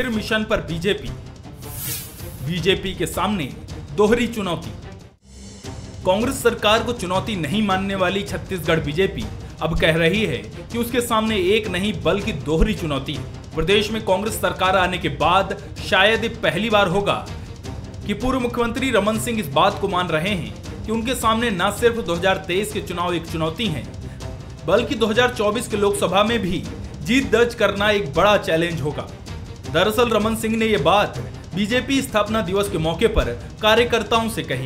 फिर मिशन पर बीजेपी के सामने दोहरी चुनौती। कांग्रेस सरकार को चुनौती नहीं मानने वाली छत्तीसगढ़ बीजेपी अब कह रही है कि उसके सामने एक नहीं बल्कि दोहरी चुनौती है। प्रदेश में कांग्रेस सरकार आने के बाद शायद ये पहली बार होगा कि पूर्व मुख्यमंत्री रमन सिंह इस बात को मान रहे हैं कि उनके सामने न सिर्फ 2023 के चुनाव एक चुनौती हैं, बल्कि 2024 के लोकसभा में भी जीत दर्ज करना एक बड़ा चैलेंज होगा। दरअसल रमन सिंह ने यह बात बीजेपी स्थापना दिवस के मौके पर कार्यकर्ताओं से कही।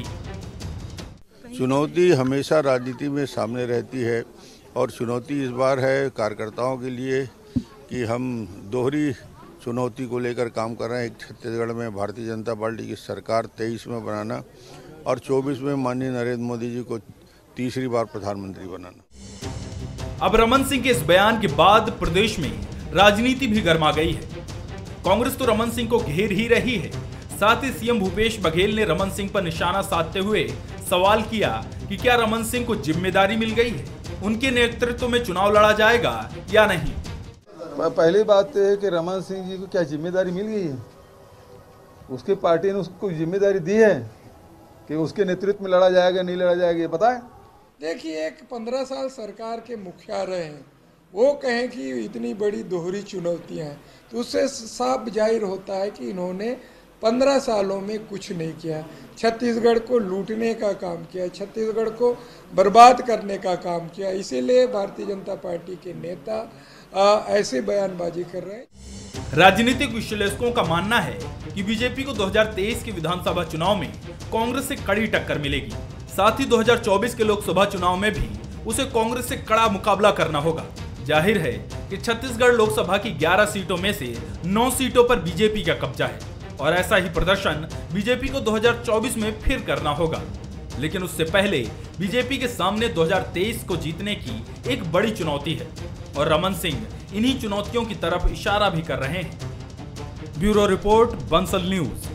चुनौती हमेशा राजनीति में सामने रहती है और चुनौती इस बार है कार्यकर्ताओं के लिए कि हम दोहरी चुनौती को लेकर काम कर रहे हैं। एक छत्तीसगढ़ में भारतीय जनता पार्टी की सरकार 23 में बनाना और 24 में माननीय नरेंद्र मोदी जी को तीसरी बार प्रधानमंत्री बनाना। अब रमन सिंह के इस बयान के बाद प्रदेश में राजनीति भी गर्मा गई है। कांग्रेस तो रमन सिंह को घेर ही रही है। साथ ही सीएम भूपेश बघेल ने रमन सिंह पर निशाना साधते हुए सवाल किया कि क्या रमन सिंह को जिम्मेदारी मिल गई है, उनके नेतृत्व में चुनाव लड़ा जाएगा या नहीं। पहली बात तो है कि रमन सिंह जी को क्या जिम्मेदारी मिल गई है? उसकी पार्टी ने उसको जिम्मेदारी दी है कि उसके नेतृत्व में लड़ा जाएगा नहीं लड़ा जाएगा, ये पता है? देखिए, एक 15 साल सरकार के मुखिया रहे हैं, वो कहें कि इतनी बड़ी दोहरी चुनौतियां हैं, तो उससे साफ जाहिर होता है कि इन्होंने 15 सालों में कुछ नहीं किया। छत्तीसगढ़ को लूटने का काम किया, छत्तीसगढ़ को बर्बाद करने का काम किया। इसीलिए भारतीय जनता पार्टी के नेता ऐसे बयानबाजी कर रहे हैं। राजनीतिक विश्लेषकों का मानना है कि बीजेपी को 2023 के विधानसभा चुनाव में कांग्रेस से कड़ी टक्कर मिलेगी। साथ ही 2024 के लोकसभा चुनाव में भी उसे कांग्रेस से कड़ा मुकाबला करना होगा। जाहिर है कि छत्तीसगढ़ लोकसभा की 11 सीटों में से 9 सीटों पर बीजेपी का कब्जा है और ऐसा ही प्रदर्शन बीजेपी को 2024 में फिर करना होगा। लेकिन उससे पहले बीजेपी के सामने 2023 को जीतने की एक बड़ी चुनौती है और रमन सिंह इन्हीं चुनौतियों की तरफ इशारा भी कर रहे हैं। Bureau report, Bansal news.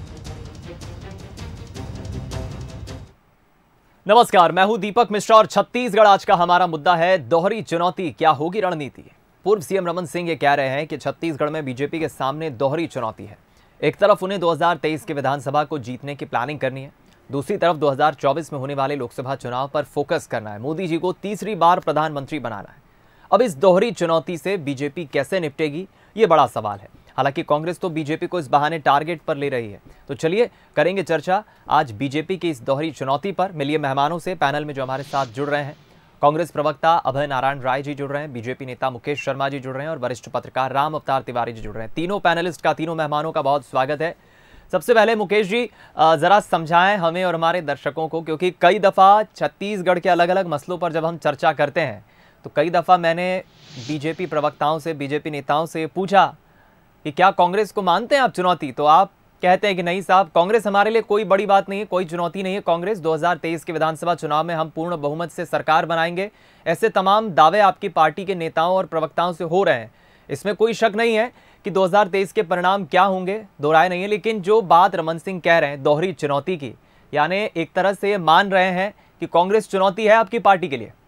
नमस्कार, मैं हूं दीपक मिश्रा और छत्तीसगढ़ आज का हमारा मुद्दा है दोहरी चुनौती, क्या होगी रणनीति। पूर्व सीएम रमन सिंह ये कह रहे हैं कि छत्तीसगढ़ में बीजेपी के सामने दोहरी चुनौती है। एक तरफ उन्हें 2023 के विधानसभा को जीतने की प्लानिंग करनी है, दूसरी तरफ 2024 में होने वाले लोकसभा चुनाव पर फोकस करना है, मोदी जी को तीसरी बार प्रधानमंत्री बनाना है। अब इस दोहरी चुनौती से बीजेपी कैसे निपटेगी, ये बड़ा सवाल है। हालांकि कांग्रेस तो बीजेपी को इस बहाने टारगेट पर ले रही है। तो चलिए करेंगे चर्चा आज बीजेपी की इस दोहरी चुनौती पर। मिलिए मेहमानों से पैनल में जो हमारे साथ जुड़ रहे हैं। कांग्रेस प्रवक्ता अभय नारायण राय जी जुड़ रहे हैं, बीजेपी नेता मुकेश शर्मा जी जुड़ रहे हैं और वरिष्ठ पत्रकार राम अवतार तिवारी जी जुड़ रहे हैं। तीनों पैनलिस्ट का, तीनों मेहमानों का बहुत स्वागत है। सबसे पहले मुकेश जी जरा समझाएं हमें और हमारे दर्शकों को, क्योंकि कई दफा छत्तीसगढ़ के अलग अलग मसलों पर जब हम चर्चा करते हैं तो कई दफा मैंने बीजेपी प्रवक्ताओं से, बीजेपी नेताओं से पूछा कि क्या कांग्रेस को मानते हैं आप चुनौती, तो आप कहते हैं कि नहीं साहब, कांग्रेस हमारे लिए कोई बड़ी बात नहीं है, कोई चुनौती नहीं है। कांग्रेस 2023 के विधानसभा चुनाव में हम पूर्ण बहुमत से सरकार बनाएंगे। ऐसे तमाम दावे आपकी पार्टी के नेताओं और प्रवक्ताओं से हो रहे हैं। इसमें कोई शक नहीं है कि 2023 के परिणाम क्या होंगे, दो राय नहीं है। लेकिन जो बात रमन सिंह कह रहे हैं दोहरी चुनौती की, यानी एक तरह से ये मान रहे हैं कि कांग्रेस चुनौती है आपकी पार्टी के लिए।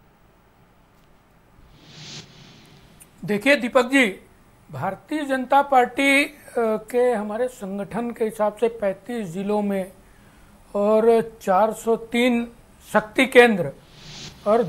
देखिए दीपक जी, भारतीय जनता पार्टी के हमारे संगठन के हिसाब से 35 जिलों में और 403 शक्ति केंद्र और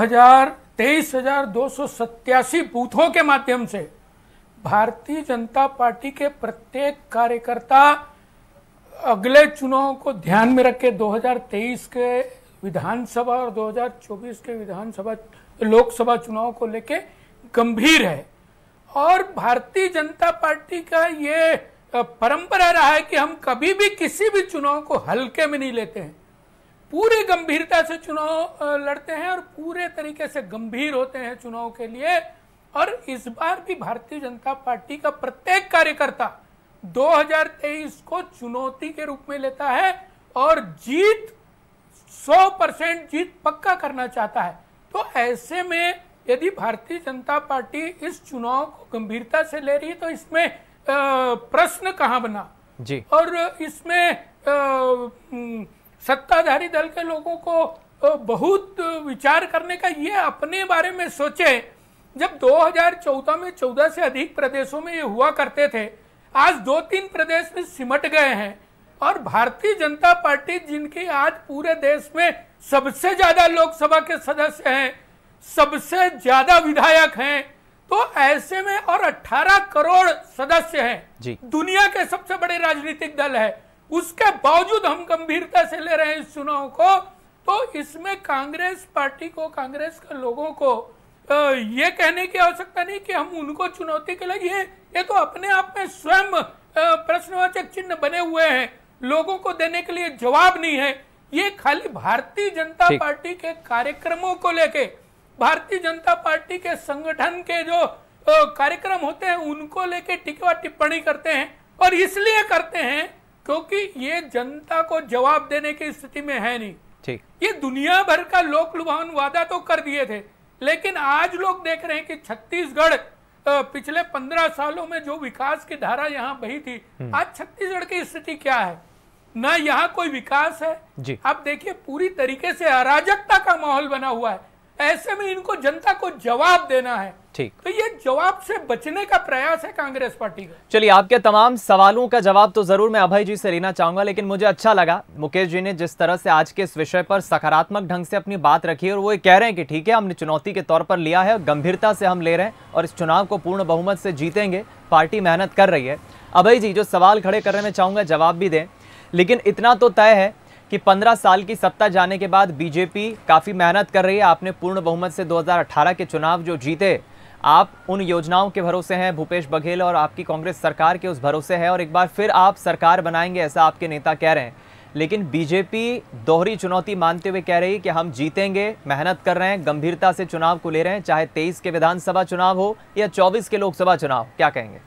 23,287 बूथों के माध्यम से भारतीय जनता पार्टी के प्रत्येक कार्यकर्ता अगले चुनाव को ध्यान में रख के 2023 के विधानसभा और 2024 के लोकसभा चुनाव को लेके गंभीर है। और भारतीय जनता पार्टी का ये परंपरा रहा है कि हम कभी भी किसी भी चुनाव को हल्के में नहीं लेते हैं, पूरी गंभीरता से चुनाव लड़ते हैं और पूरे तरीके से गंभीर होते हैं चुनाव के लिए। और इस बार भी भारतीय जनता पार्टी का प्रत्येक कार्यकर्ता 2023 को चुनौती के रूप में लेता है और जीत 100% जीत पक्का करना चाहता है। तो ऐसे में यदि भारतीय जनता पार्टी इस चुनाव को गंभीरता से ले रही है तो इसमें प्रश्न कहां बना जी। और इसमें सत्ताधारी दल के लोगों को बहुत विचार करने का, ये अपने बारे में सोचे। जब 2014 में 14 से अधिक प्रदेशों में ये हुआ करते थे, आज 2-3 प्रदेश में सिमट गए हैं और भारतीय जनता पार्टी जिनकी आज पूरे देश में सबसे ज्यादा लोकसभा के सदस्य हैं, सबसे ज्यादा विधायक हैं, तो ऐसे में और 18 करोड़ सदस्य हैं, दुनिया के सबसे बड़े राजनीतिक दल है, उसके बावजूद हम गंभीरता से ले रहे हैं इस चुनाव को। तो इसमें कांग्रेस पार्टी को, कांग्रेस के लोगों को ये कहने की आवश्यकता नहीं कि हम उनको चुनौती के लिए, ये तो अपने आप में स्वयं प्रश्नवाचक चिन्ह बने हुए हैं, लोगों को देने के लिए जवाब नहीं है। ये खाली भारतीय जनता पार्टी के कार्यक्रमों को लेके, भारतीय जनता पार्टी के संगठन के जो कार्यक्रम होते हैं उनको लेके टिकवा टिप्पणी करते हैं, और इसलिए करते हैं क्योंकि ये जनता को जवाब देने की स्थिति में है नहीं। ठीक, ये दुनिया भर का लोक लुभावन वादा तो कर दिए थे, लेकिन आज लोग देख रहे हैं कि छत्तीसगढ़ पिछले 15 सालों में जो विकास की धारा यहाँ बही थी, आज छत्तीसगढ़ की स्थिति क्या है, ना यहाँ कोई विकास है जी। आप देखिए पूरी तरीके से अराजकता का माहौल बना हुआ है। ऐसे में इनको जनता को जवाब देना है। ठीक, तो ये जवाब से बचने का प्रयास है कांग्रेस पार्टी का। चलिए, आपके तमाम सवालों का जवाब तो जरूर मैं अभय जी से लेना चाहूंगा, लेकिन मुझे अच्छा लगा मुकेश जी ने जिस तरह से आज के इस विषय पर सकारात्मक ढंग से अपनी बात रखी, और वो ये कह रहे हैं कि ठीक है, हमने चुनौती के तौर पर लिया है, गंभीरता से हम ले रहे हैं और इस चुनाव को पूर्ण बहुमत से जीतेंगे, पार्टी मेहनत कर रही है। अभय जी जो सवाल खड़े करने में चाहूंगा जवाब भी दें, लेकिन इतना तो तय है कि 15 साल की सत्ता जाने के बाद बीजेपी काफी मेहनत कर रही है। आपने पूर्ण बहुमत से 2018 के चुनाव जो जीते, आप उन योजनाओं के भरोसे हैं, भूपेश बघेल और आपकी कांग्रेस सरकार के उस भरोसे है, और एक बार फिर आप सरकार बनाएंगे ऐसा आपके नेता कह रहे हैं। लेकिन बीजेपी दोहरी चुनौती मानते हुए कह रही है कि हम जीतेंगे, मेहनत कर रहे हैं, गंभीरता से चुनाव को ले रहे हैं, चाहे 23 के विधानसभा चुनाव हो या 24 के लोकसभा चुनाव। क्या कहेंगे?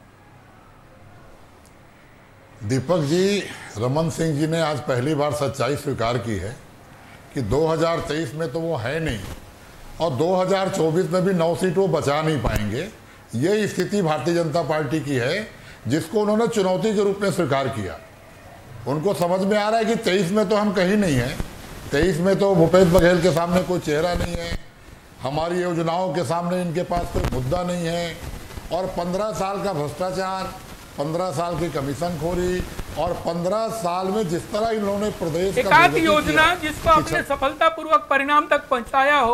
दीपक जी, रमन सिंह जी ने आज पहली बार सच्चाई स्वीकार की है कि 2023 में तो वो है नहीं, और 2024 में भी 9 सीट वो बचा नहीं पाएंगे। ये स्थिति भारतीय जनता पार्टी की है, जिसको उन्होंने चुनौती के रूप में स्वीकार किया। उनको समझ में आ रहा है कि 23 में तो हम कहीं नहीं हैं, 23 में तो भूपेश बघेल के सामने कोई चेहरा नहीं है, हमारी योजनाओं के सामने इनके पास कोई मुद्दा नहीं है, और 15 साल का भ्रष्टाचार, 15 साल की कमीशन खोरी, और 15 साल में जिस तरह इन्होंने प्रदेश एक आध योजना जिसको आपने सफलतापूर्वक परिणाम तक पहुंचाया हो।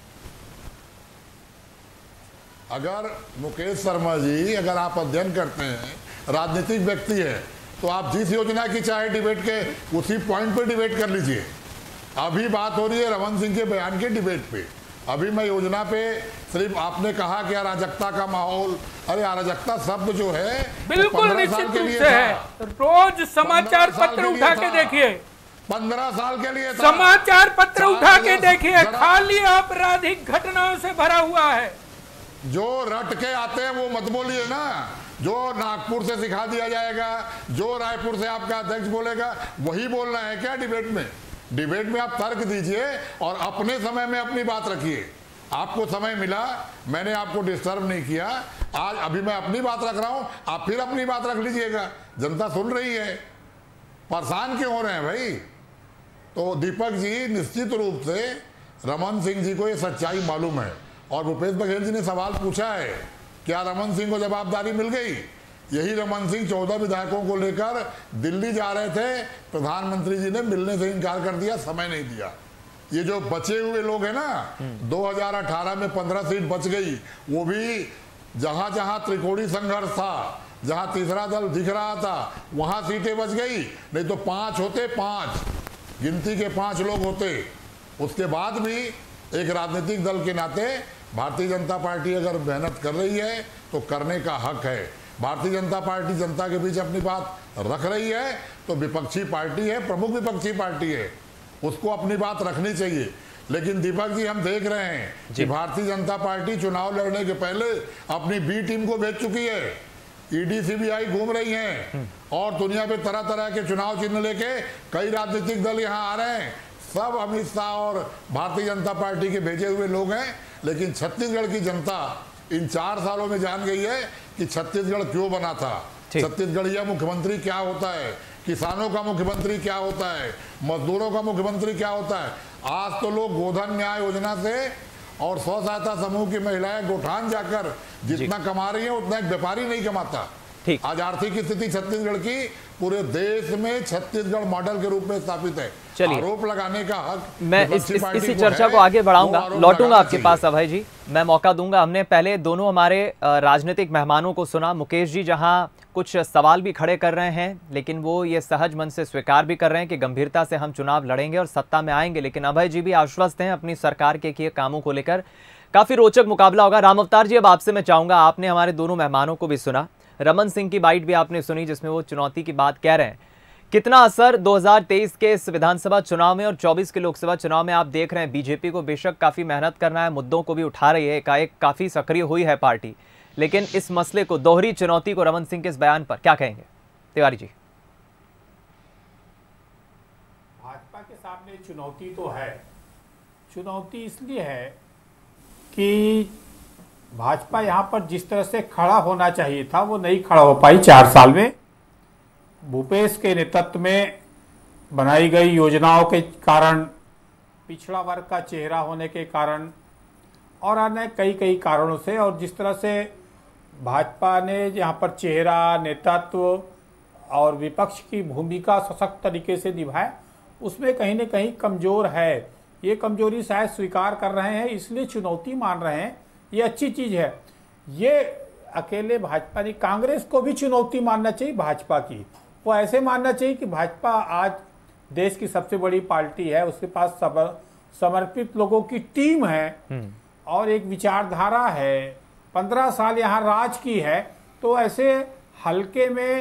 अगर मुकेश शर्मा जी, अगर आप अध्ययन करते हैं, राजनीतिक व्यक्ति है, तो आप जिस योजना की चाहे डिबेट के उसी पॉइंट पे डिबेट कर लीजिए। अभी बात हो रही है रमन सिंह के बयान के डिबेट पे। अभी मैं योजना पे सिर्फ आपने कहा कि अराजकता का माहौल, अरे अराजकता शब्द जो है बिल्कुल निश्चित रूप से है। रोज समाचार पत्र उठा के देखिए, 15 साल के लिए समाचार पत्र उठा के देखिए, खाली आपराधिक घटनाओं से भरा हुआ है। जो रट के आते हैं वो मत बोलिए ना, जो नागपुर से सिखा दिया जाएगा, जो रायपुर से आपका अध्यक्ष बोलेगा वही बोलना है क्या डिबेट में? डिबेट में आप तर्क दीजिए और अपने समय में अपनी बात रखिए। आपको समय मिला, मैंने आपको डिस्टर्ब नहीं किया, आज अभी मैं अपनी बात रख रहा हूं, आप फिर अपनी बात रख लीजिएगा। जनता सुन रही है, परेशान क्यों हो रहे हैं भाई? तो दीपक जी, निश्चित रूप से रमन सिंह जी को ये सच्चाई मालूम है, और भूपेश बघेल जी ने सवाल पूछा है, क्या रमन सिंह को जवाबदारी मिल गई? यही रमन सिंह 14 विधायकों को लेकर दिल्ली जा रहे थे, प्रधानमंत्री जी ने मिलने से इनकार कर दिया, समय नहीं दिया। ये जो बचे हुए लोग हैं ना, 2018 में 15 सीट बच गई, वो भी जहां जहां त्रिकोणीय संघर्ष था, जहां तीसरा दल दिख रहा था, वहां सीटें बच गई। नहीं तो 5 होते, 5 गिनती के 5 लोग होते। उसके बाद भी एक राजनीतिक दल के नाते भारतीय जनता पार्टी अगर मेहनत कर रही है तो करने का हक है। भारतीय जनता पार्टी जनता के बीच अपनी बात रख रही है, तो विपक्षी पार्टी है, प्रमुख विपक्षी पार्टी है, उसको अपनी बात रखनी चाहिए। लेकिन दीपक जी, हम देख रहे हैं कि भारतीय जनता पार्टी चुनाव लड़ने के पहले अपनी बी टीम को भेज चुकी है। ईडी सीबीआई घूम रही हैं और दुनिया में तरह तरह के चुनाव चिन्ह लेके कई राजनीतिक दल यहाँ आ रहे हैं। सब अमित शाह और भारतीय जनता पार्टी के भेजे हुए लोग हैं। लेकिन छत्तीसगढ़ की जनता इन 4 सालों में जान गई है कि छत्तीसगढ़ क्यों बना था, छत्तीसगढ़िया मुख्यमंत्री क्या होता है, किसानों का मुख्यमंत्री क्या होता है, मजदूरों का मुख्यमंत्री क्या होता है। आज तो लोग गोधन न्याय योजना से और स्व सहायता समूह की महिलाएं गोठान जाकर जितना कमा रही हैं उतना एक व्यापारी नहीं कमाता। ठीक। आज आर्थिक स्थिति छत्तीसगढ़ की पूरे देश में छत्तीसगढ़ मॉडल के रूप में स्थापित है। चलिए, आरोप लगाने का हक मैं इसी चर्चा को आगे बढ़ाऊंगा, लौटूंगा आपके पास अभय जी, मैं मौका दूंगा। हमने पहले दोनों हमारे राजनीतिक मेहमानों को सुना। मुकेश जी जहां कुछ सवाल भी खड़े कर रहे हैं, लेकिन वो ये सहज मन से स्वीकार भी कर रहे हैं कि गंभीरता से हम चुनाव लड़ेंगे और सत्ता में आएंगे। लेकिन अभय जी भी आश्वस्त हैं अपनी सरकार के किए कामों को लेकर। काफी रोचक मुकाबला होगा। राम अवतार जी, अब आपसे मैं चाहूंगा, आपने हमारे दोनों मेहमानों को भी सुना, रमन सिंह की बाइट भी आपने सुनी जिसमें वो चुनौती की बात कह रहे हैं। कितना असर 2023 के इस विधानसभा चुनाव में और 24 के लोकसभा चुनाव में आप देख रहे हैं? बीजेपी को बेशक काफी मेहनत करना है, मुद्दों को भी उठा रही है, एकाएक काफी सक्रिय हुई है पार्टी, लेकिन इस मसले को, दोहरी चुनौती को रमन सिंह के इस बयान पर क्या कहेंगे? तिवारी जी। भाजपा के सामने चुनौती तो है। चुनौती इसलिए है कि भाजपा यहां पर जिस तरह से खड़ा होना चाहिए था वो नहीं खड़ा हो पाई 4 साल में। भूपेश के नेतृत्व में बनाई गई योजनाओं के कारण, पिछड़ा वर्ग का चेहरा होने के कारण और अन्य कई कारणों से, और जिस तरह से भाजपा ने यहाँ पर चेहरा, नेतृत्व और विपक्ष की भूमिका सशक्त तरीके से निभाए, उसमें कहीं न कहीं कमजोर है। ये कमजोरी शायद स्वीकार कर रहे हैं, इसलिए चुनौती मान रहे हैं। ये अच्छी चीज है। ये अकेले भाजपा नहीं, कांग्रेस को भी चुनौती मानना चाहिए भाजपा की। वो ऐसे मानना चाहिए कि भाजपा आज देश की सबसे बड़ी पार्टी है, उसके पास समर्पित लोगों की टीम है और एक विचारधारा है, 15 साल यहाँ राज की है। तो ऐसे हल्के में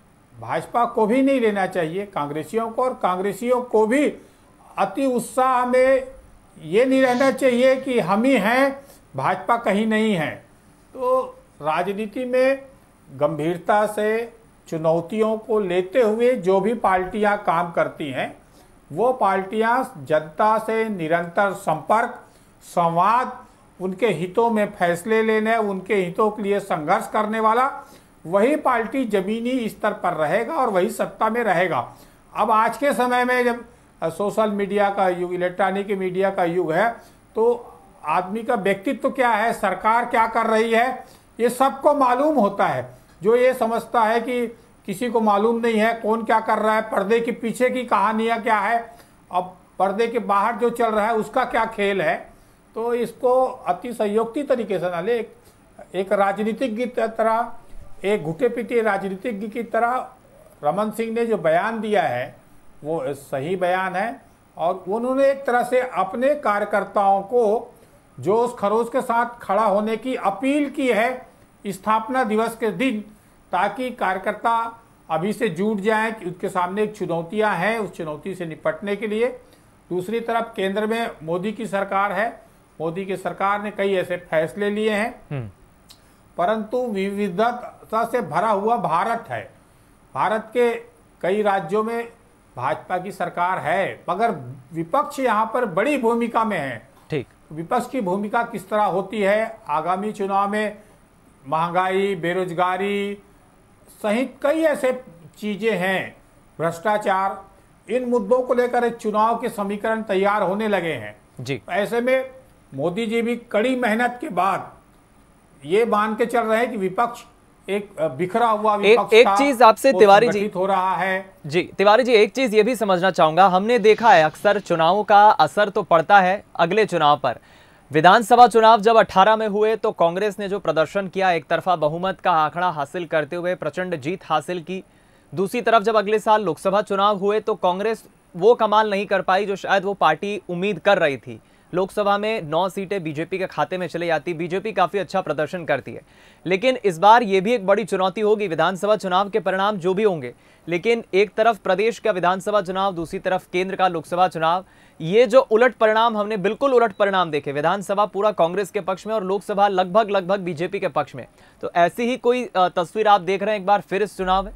भाजपा को भी नहीं लेना चाहिए, कांग्रेसियों को, और कांग्रेसियों को भी अति उत्साह में ये नहीं रहना चाहिए कि हम ही हैं, भाजपा कहीं नहीं है। तो राजनीति में गंभीरता से चुनौतियों को लेते हुए जो भी पार्टियां काम करती हैं, वो पार्टियां जनता से निरंतर संपर्क, संवाद, उनके हितों में फैसले लेने, उनके हितों के लिए संघर्ष करने वाला वही पार्टी जमीनी स्तर पर रहेगा और वही सत्ता में रहेगा। अब आज के समय में जब सोशल मीडिया का युग, इलेक्ट्रॉनिक मीडिया का युग है, तो आदमी का व्यक्तित्व क्या है, सरकार क्या कर रही है, ये सबको मालूम होता है। जो ये समझता है कि किसी को मालूम नहीं है कौन क्या कर रहा है, पर्दे के पीछे की कहानियां क्या है, अब पर्दे के बाहर जो चल रहा है उसका क्या खेल है, तो इसको अति संयोक्ति तरीके से ना ले। एक राजनीतिज्ञ की तरह, एक घुटे पीटे राजनीतिज्ञ की तरह रमन सिंह ने जो बयान दिया है वो सही बयान है, और उन्होंने एक तरह से अपने कार्यकर्ताओं को जोश खरोश के साथ खड़ा होने की अपील की है स्थापना दिवस के दिन, ताकि कार्यकर्ता अभी से जुट जाएं कि उसके सामने एक चुनौतियां हैं, उस चुनौती से निपटने के लिए। दूसरी तरफ केंद्र में मोदी की सरकार है, मोदी की सरकार ने कई ऐसे फैसले लिए हैं, परंतु विविधता से भरा हुआ भारत है। भारत के कई राज्यों में भाजपा की सरकार है, मगर विपक्ष यहाँ पर बड़ी भूमिका में है। ठीक, विपक्ष की भूमिका किस तरह होती है आगामी चुनाव में? महंगाई, बेरोजगारी सहित कई ऐसे चीजें हैं, भ्रष्टाचार, इन मुद्दों को लेकर एक चुनाव के समीकरण तैयार होने लगे हैं जी। ऐसे में मोदी जी भी कड़ी मेहनत के बाद ये मान के चल रहे हैं कि विपक्ष एक बिखरा हुआ विपक्ष एक चीज आपसे तिवारी जी हो रहा है जी, तिवारी जी एक चीज ये भी समझना चाहूंगा, हमने देखा है अक्सर चुनावों का असर तो पड़ता है अगले चुनाव पर। विधानसभा चुनाव जब 18 में हुए तो कांग्रेस ने जो प्रदर्शन किया, एक तरफा बहुमत का आंकड़ा हासिल करते हुए प्रचंड जीत हासिल की, दूसरी तरफ जब अगले साल लोकसभा चुनाव हुए तो कांग्रेस वो कमाल नहीं कर पाई जो शायद वो पार्टी उम्मीद कर रही थी। लोकसभा में 9 सीटें बीजेपी के खाते में चली जाती, बीजेपी काफी अच्छा प्रदर्शन करती है। लेकिन इस बार ये भी एक बड़ी चुनौती होगी, विधानसभा चुनाव के परिणाम जो भी होंगे, लेकिन एक तरफ प्रदेश का विधानसभा चुनाव, दूसरी तरफ केंद्र का लोकसभा चुनाव, ये जो उलट परिणाम हमने बिल्कुल उलट परिणाम देखे, विधानसभा पूरा कांग्रेस के पक्ष में और लोकसभा लगभग बीजेपी के पक्ष में, तो ऐसी ही कोई तस्वीर आप देख रहे हैं एक बार फिर इस चुनाव में?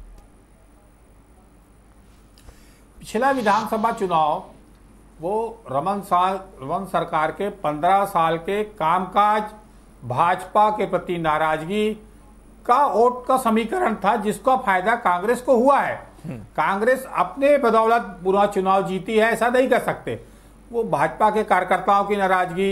पिछला विधानसभा चुनाव वो रमन सरकार के 15 साल के कामकाज, भाजपा के प्रति नाराजगी का वोट का समीकरण था, जिसका फायदा कांग्रेस को हुआ है। कांग्रेस अपने बदौलत पूरा चुनाव जीती है ऐसा नहीं कह सकते। वो भाजपा के कार्यकर्ताओं की नाराजगी,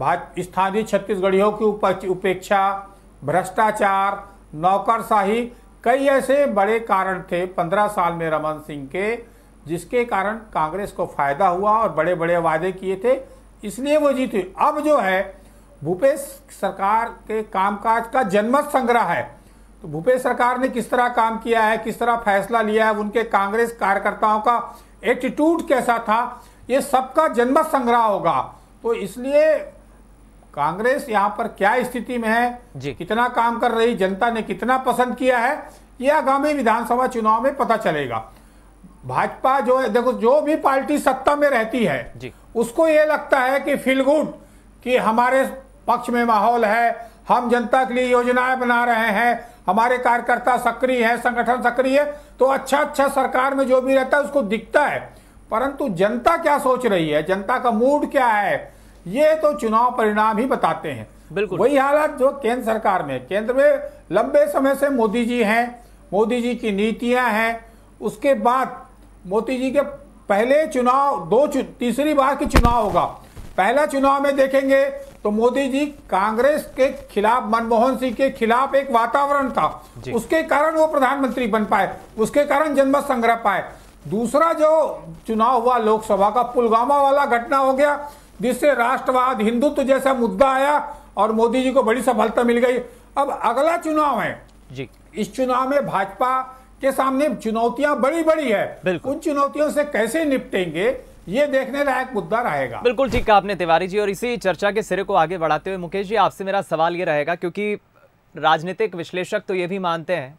स्थानीय छत्तीसगढ़ियों की उपेक्षा, भ्रष्टाचार, नौकरशाही, कई ऐसे बड़े कारण थे 15 साल में रमन सिंह के, जिसके कारण कांग्रेस को फायदा हुआ और बड़े बड़े वादे किए थे, इसलिए वो जीती। अब जो है भूपेश सरकार के कामकाज का जनमत संग्रह है, तो भूपेश सरकार ने किस तरह काम किया है, किस तरह फैसला लिया है, उनके कांग्रेस कार्यकर्ताओं का एटीट्यूड कैसा था, ये सबका जनमत संग्रह होगा। तो इसलिए कांग्रेस यहाँ पर क्या स्थिति में है, कितना काम कर रही, जनता ने कितना पसंद किया है, ये आगामी विधानसभा चुनाव में पता चलेगा। भाजपा जो है, देखो जो भी पार्टी सत्ता में रहती है उसको ये लगता है कि फील गुड, कि हमारे पक्ष में माहौल है, हम जनता के लिए योजनाएं बना रहे हैं, हमारे कार्यकर्ता सक्रिय है, संगठन सक्रिय है, तो अच्छा सरकार में जो भी रहता है उसको दिखता है। परंतु जनता क्या सोच रही है, जनता का मूड क्या है, ये तो चुनाव परिणाम ही बताते हैं। बिल्कुल वही हालत जो केंद्र सरकार में, केंद्र में लंबे समय से मोदी जी हैं, मोदी जी की नीतियां हैं, उसके बाद मोदी जी के पहले चुनाव, तीसरी बार की चुनाव होगा। पहला चुनाव में देखेंगे तो मोदी जी कांग्रेस के खिलाफ, मनमोहन सिंह के खिलाफ एक वातावरण था, उसके कारण वो प्रधानमंत्री बन पाए, उसके कारण जनमत संग्रह पाए। दूसरा जो चुनाव हुआ लोकसभा का, पुलवामा वाला घटना हो गया, जिससे राष्ट्रवाद, हिंदुत्व जैसा मुद्दा आया और मोदी जी को बड़ी सफलता मिल गई। अब अगला चुनाव है जी, इस चुनाव में भाजपा के सामने चुनौतियां बड़ी बड़ी है, उन चुनौतियों से कैसे निपटेंगे ये देखने लायक मुद्दा रहेगा। बिल्कुल ठीक कहा आपने तिवारी जी। और इसी चर्चा के सिरे को आगे बढ़ाते हुए मुकेश जी, आपसे मेरा सवाल ये रहेगा, क्योंकि राजनीतिक विश्लेषक तो ये भी मानते हैं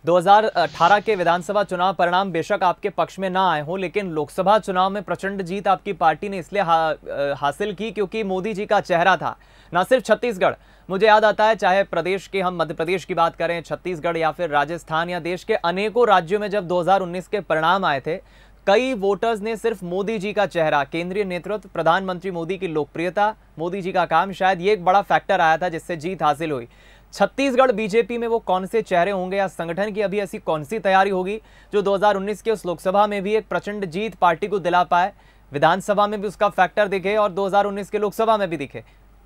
2018 के विधानसभा चुनाव परिणाम बेशक आपके पक्ष में ना आए हों, लेकिन लोकसभा चुनाव में प्रचंड जीत आपकी पार्टी ने इसलिए हासिल की क्योंकि मोदी जी का चेहरा था। ना सिर्फ छत्तीसगढ़, मुझे याद आता है चाहे प्रदेश के, हम मध्य प्रदेश की बात करें, छत्तीसगढ़ या फिर राजस्थान या देश के अनेकों राज्यों में जब 2019 के परिणाम आए थे, कई वोटर्स ने सिर्फ मोदी जी का चेहरा, केंद्रीय नेतृत्व, प्रधानमंत्री मोदी की लोकप्रियता, मोदी जी का काम, शायद ये एक बड़ा फैक्टर आया था जिससे जीत हासिल हुई। छत्तीसगढ़ बीजेपी में वो कौन से चेहरे होंगे या संगठन की अभी ऐसी कौन सी तैयारी होगी जो 2019 के उस लोकसभा में भी एक प्रचंड जीत पार्टी को दिला पाए, विधानसभा में भी उसका फैक्टर दिखे और 2019 के लोकसभा में भी दिखे?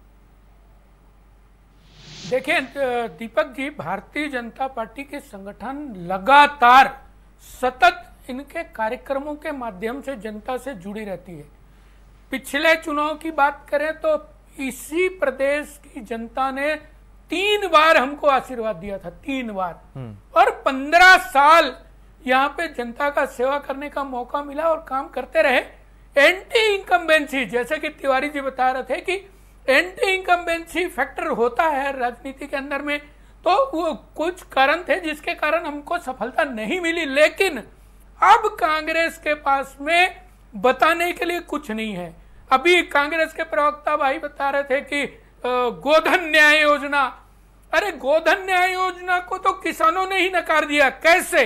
देखिए दीपक जी, भारतीय जनता पार्टी के संगठन लगातार सतत इनके कार्यक्रमों के माध्यम से जनता से जुड़ी रहती है। पिछले चुनाव की बात करें तो इसी प्रदेश की जनता ने 3 बार हमको आशीर्वाद दिया था, 3 बार, और 15 साल यहाँ पे जनता का सेवा करने का मौका मिला और काम करते रहे। एंटी इनकम्बेंसी, जैसे कि तिवारी जी बता रहे थे कि एंटी इनकम्बेंसी फैक्टर होता है राजनीति के अंदर में, तो वो कुछ कारण थे जिसके कारण हमको सफलता नहीं मिली। लेकिन अब कांग्रेस के पास में बताने के लिए कुछ नहीं है। अभी कांग्रेस के प्रवक्ता भाई बता रहे थे कि गोधन न्याय योजना, अरे गोधन न्याय योजना को तो किसानों ने ही नकार दिया। कैसे?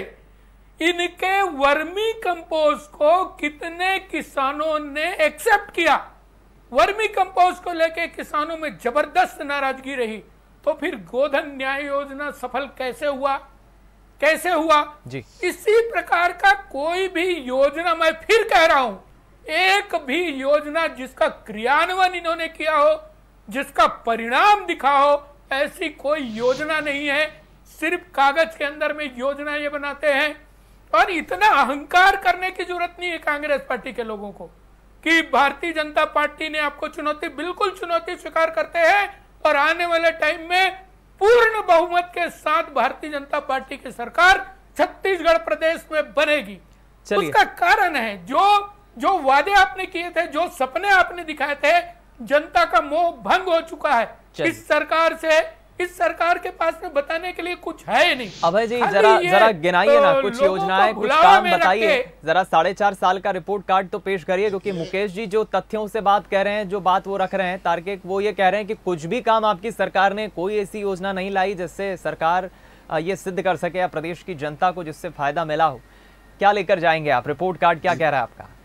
इनके वर्मी कंपोस्ट को कितने किसानों ने एक्सेप्ट किया, वर्मी कंपोस्ट को लेके किसानों में जबरदस्त नाराजगी रही, तो फिर गोधन न्याय योजना सफल कैसे हुआ, कैसे हुआ जी? इसी प्रकार का कोई भी योजना, मैं फिर कह रहा हूं, एक भी योजना जिसका क्रियान्वयन इन्होंने किया हो, जिसका परिणाम दिखा हो, ऐसी कोई योजना नहीं है। सिर्फ कागज के अंदर में योजना ये बनाते हैं। और इतना अहंकार करने की जरूरत नहीं है कांग्रेस पार्टी के लोगों को कि भारतीय जनता पार्टी ने आपको चुनौती, बिल्कुल चुनौती स्वीकार करते हैं और आने वाले टाइम में पूर्ण बहुमत के साथ भारतीय जनता पार्टी की सरकार छत्तीसगढ़ प्रदेश में बनेगी। उसका कारण है जो वादे आपने किए थे, जो सपने आपने दिखाए थे, जनता का मोह भंग हो चुका है। इस सरकार से, इस सरकार के पास में बताने के लिए कुछ है नहीं। अभय जी जरा गिनाइए ना कुछ योजनाएं, कुछ काम बताइए, जरा 4.5 साल का रिपोर्ट कार्ड तो पेश करिए, क्योंकि मुकेश जी जो तथ्यों से बात कह रहे हैं, जो बात वो रख रहे हैं तार्किक, वो ये कह रहे हैं कि कुछ भी काम आपकी सरकार ने, कोई ऐसी योजना नहीं लाई जिससे सरकार ये सिद्ध कर सके या प्रदेश की जनता को जिससे फायदा मिला हो। क्या लेकर जाएंगे आप? रिपोर्ट कार्ड क्या कह रहा है आपका?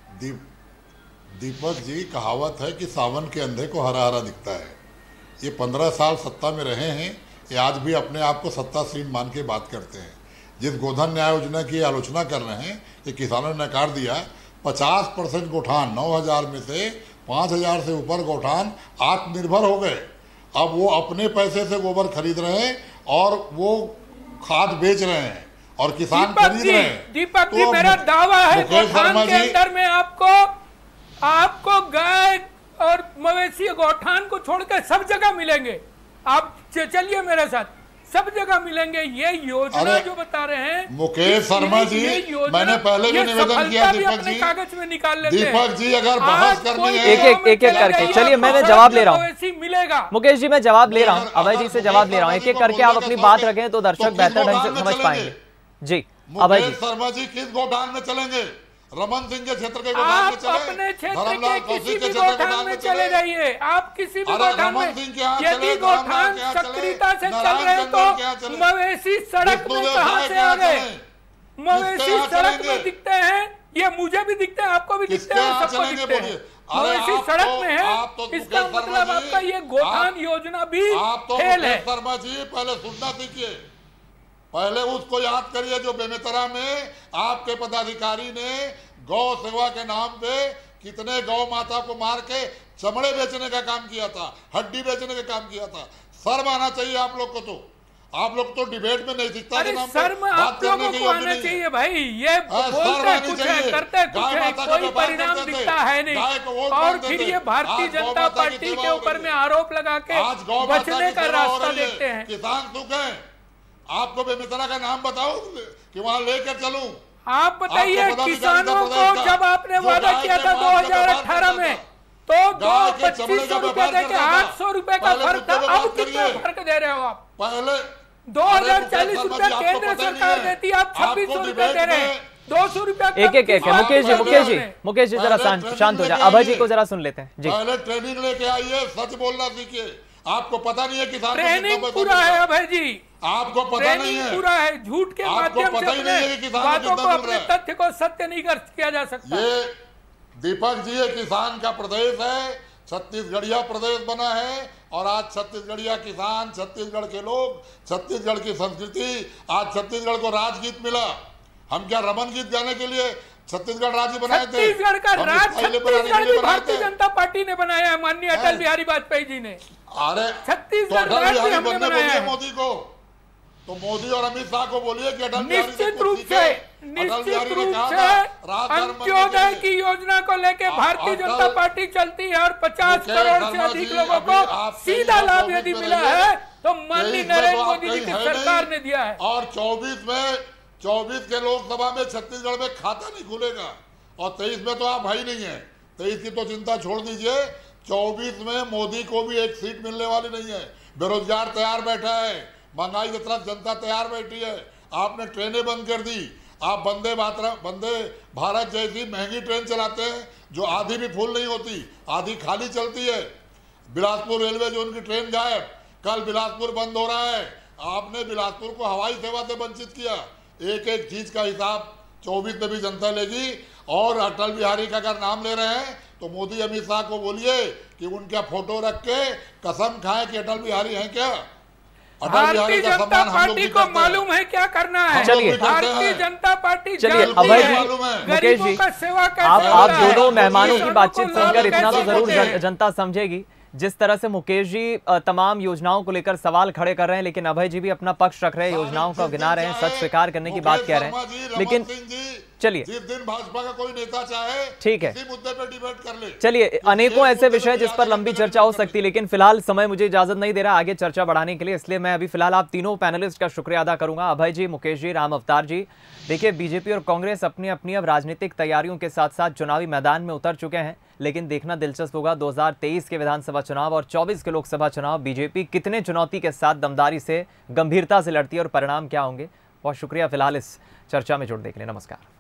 दीपक जी, कहावत है कि सावन के अंधे को हरा हरा दिखता है। ये 15 साल सत्ता में रहे हैं, ये आज भी अपने आप को सत्तासीन मान के बात करते हैं। जिस गोधन न्याय योजना की आलोचना कर रहे हैं, ये किसानों ने नकार दिया। 50% गौठान, 9,000 में से 5,000 से ऊपर गौठान आत्मनिर्भर हो गए। अब वो अपने पैसे से गोबर खरीद रहे हैं और वो खाद बेच रहे हैं। और किसान खरीद रहे हैं। दीपक जी, मेरा दावा है गौठान के अंदर में आपको गाय और मवेशी गौठान को छोड़कर सब जगह मिलेंगे। आप चलिए मेरे साथ, सब जगह मिलेंगे। ये योजना जो बता रहे हैं मुकेश शर्मा जी, मैंने पहले भी निवेदन किया दीपक जी, कागज में निकाल लेते हैं। दीपक जी अगर बहस करनी है एक एक करके, चलिए मैंने जवाब ले रहा हूँ। मिलेगा मुकेश जी, मैं जवाब ले रहा हूँ, अभय जी से जवाब ले रहा हूँ। एक एक करके आप अपनी बात रखें तो दर्शक बेहतर ढंग से समझ पाएंगे। जी अभय जी। शर्मा जी किस गौठान में चलेंगे? रमन सिंह के क्षेत्र के गोदाम में चले, अपने क्षेत्र के किसी भी गोठान में चले जाइए। आप किसी भी गोठान में, यदि गोठान सक्रियता से चल रहे तो मवेशी सड़क में कहां से आ गए? मवेशी सड़क में दिखते हैं, ये मुझे भी दिखते हैं, आपको भी दिखते हैं, सबको दिखते हैं। मवेशी सड़क में है, इसका मतलब आपका ये गोठान योजना भी फेल है। शर्मा जी पहले सुनना सीखिए, पहले उसको याद करिए जो बेमेतरा में आपके पदाधिकारी ने गौ सेवा के नाम पे कितने गौ माता को मार के चमड़े बेचने का काम किया था, हड्डी बेचने का काम किया था। शर्म आना चाहिए आप लोग को। तो आप लोग तो डिबेट में नहीं दिखता के नाम पे बात करने की आना चाहिए भाई। ये बोलते कुछ है, करते कुछ है, कोई परिणाम दिखता है नहीं। और फिर ये भारतीय जनता पार्टी के ऊपर में आरोप लगा के बचने का रास्ता देखते हैं। किसान सुख है, आपको बेमेतरा का नाम बताओ कि वहां लेकर चलूं। आप बताइए किसानों को, जब आपने वादा किया था 2018 में तो 2500 रुपए देके 800 रुपए का फर्क था, अब कितना फर्क दे रहे हो आप? पहले 2040 रुपए केंद्र सरकार देती, आप 2600 रुपए दे रहे हैं। 200 रुपया एक मुकेश जी जरा शांत हो जाए। अभय जी को जरा सुन लेते हैं जी। पहले ट्रेनिंग लेके आइए, सच बोलना सीखिए। आपको पता नहीं है किसान ट्रेनिंग पूरा है अभय जी, आपको पता नहीं है, पूरा है। झूठ के माध्यम से अपने बातों को, अपने तथ्य को सत्य नहीं किया जा सकता। ये दीपक जी, ये किसान का प्रदेश है, छत्तीसगढ़िया प्रदेश बना है। और आज छत्तीसगढ़िया किसान, छत्तीसगढ़ के लोग, छत्तीसगढ़ की संस्कृति, आज छत्तीसगढ़ को राजगीत मिला। हम क्या रमन गीत गाने के लिए छत्तीसगढ़ राज्य बनाए थे? छत्तीसगढ़ का छत्तीसगढ़ भी भारतीय जनता पार्टी ने बनाया है, माननीय अटल बिहारी वाजपेयी जी ने। अरे छत्तीसगढ़ राज्य हमने बनाया है। मोदी को तो मोदी और अमित शाह को बोलिए कि अटल निश्चित रूप से अंत्योदय की योजना को लेकर भारतीय जनता पार्टी चलती है और 50 करोड़ से अधिक लोगों को सीधा लाभ यदि मिला है तो माननीय नरेंद्र मोदी जी की सरकार ने दिया है। और 24 के लोकसभा में छत्तीसगढ़ में खाता नहीं खुलेगा और 23 में तो आप भाई नहीं है। 23 की तो चिंता छोड़ दीजिए, 24 में मोदी को भी एक सीट मिलने वाली नहीं है। बेरोजगार तैयार बैठा है, महंगाई की तरफ जनता तैयार बैठी है। आपने ट्रेनें बंद कर दी, आप वंदे भारत जैसी महंगी ट्रेन चलाते हैं जो आधी भी फुल नहीं होती, आधी खाली चलती है। बिलासपुर रेलवे जोन की ट्रेन गायब, कल बिलासपुर बंद हो रहा है। आपने बिलासपुर को हवाई सेवा से वंचित किया। एक एक चीज का हिसाब 24 में भी जनता लेगी। और अटल बिहारी का अगर नाम ले रहे हैं तो मोदी अमित शाह को बोलिए कि उनका फोटो रख के कसम खाएं कि अटल बिहारी हैं क्या। भारतीय जनता पार्टी को मालूम है क्या करना है। चलिए भारतीय जनता पार्टी चलिए अभय जी, मुकेश जी, आप दोनों मेहमानों की बातचीत सुनकर इतना तो जरूर जनता समझेगी। जिस तरह से मुकेश जी तमाम योजनाओं को लेकर सवाल खड़े कर रहे हैं, लेकिन अभय जी भी अपना पक्ष रख रहे हैं, योजनाओं को गिना रहे हैं, सच स्वीकार करने की बात कह रहे हैं। लेकिन चलिए, जिस दिन भाजपा का कोई नेता चाहे ठीक है, इसी मुद्दे पर डिबेट कर ले। चलिए, अनेकों ऐसे विषय जिस पर लंबी चर्चा हो सकती है, लेकिन फिलहाल समय मुझे इजाजत नहीं दे रहा आगे चर्चा बढ़ाने के लिए, इसलिए मैं अभी फिलहाल आप तीनों पैनलिस्ट का शुक्रिया अदा करूंगा, अभय जी, मुकेश जी, राम अवतार जी। देखिए, बीजेपी और कांग्रेस अपनी अपनी अब राजनीतिक तैयारियों के साथ साथ चुनावी मैदान में उतर चुके हैं, लेकिन देखना दिलचस्प होगा 2023 के विधानसभा चुनाव और 24 के लोकसभा चुनाव बीजेपी कितने चुनौती के साथ दमदारी से, गंभीरता से लड़ती है और परिणाम क्या होंगे। बहुत शुक्रिया फिलहाल इस चर्चा में जुड़ने के लिए। नमस्कार।